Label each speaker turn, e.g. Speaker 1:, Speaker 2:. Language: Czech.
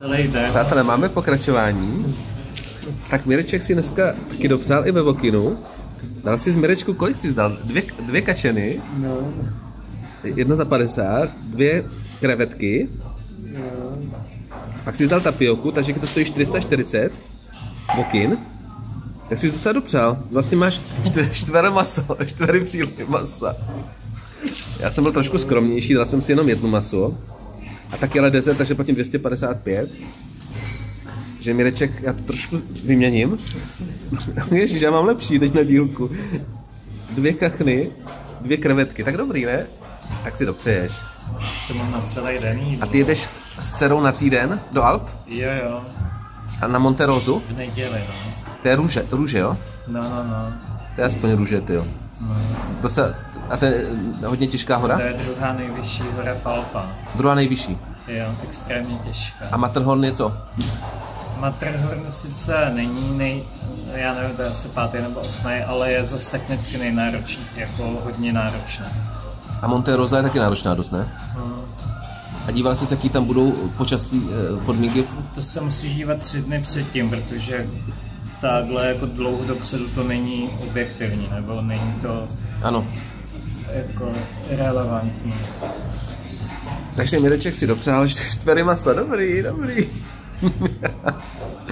Speaker 1: Přátelé, máme pokračování. Tak Mireček si dneska taky dopsal i ve Vokinu. Dal si z Mirečku, kolik jsi dal? Dvě kačeny?
Speaker 2: No.
Speaker 1: 1 za 50, 2 krevetky.
Speaker 2: No.
Speaker 1: Pak jsi dal tapioku, takže to stojí 440. Vokin. Tak jsi docela dopřál. Vlastně máš čtvere příliv masa. Já jsem byl trošku skromnější, dal jsem si jenom 1 maso. A taky ale dezert, takže platím 255. Že Mireček, já to trošku vyměním. Ježiš, já mám lepší teď na dílku. 2 kachny, 2 krevetky, tak dobrý, ne? Tak si dopřeješ.
Speaker 2: To mám na celý den jídlo.
Speaker 1: A ty jedeš s dcerou na týden do Alp?
Speaker 2: Jo.
Speaker 1: A na Monterosu?
Speaker 2: V neděli, no.
Speaker 1: To je růže, jo?
Speaker 2: No.
Speaker 1: To je aspoň růže, ty jo.
Speaker 2: No.
Speaker 1: A to je hodně těžká hora?
Speaker 2: To je druhá nejvyšší hora v Alpách.
Speaker 1: Druhá nejvyšší.
Speaker 2: Jo, extrémně těžká.
Speaker 1: A Matterhorn je co?
Speaker 2: Matterhorn sice není já nevím, to je asi 5. nebo 8, ale je zase technicky nejnáročnější, jako hodně náročné.
Speaker 1: A Monterosa je taky náročná dost, ne? A díval jsi, jaký tam budou počasí podmínky?
Speaker 2: To se musíš dívat 3 dny předtím, protože takhle jako dlouho dopředu to není objektivní, nebo není to
Speaker 1: ano.
Speaker 2: Jako relevantní.
Speaker 1: Takže Mireček si dopřál 4 masa, dobrý.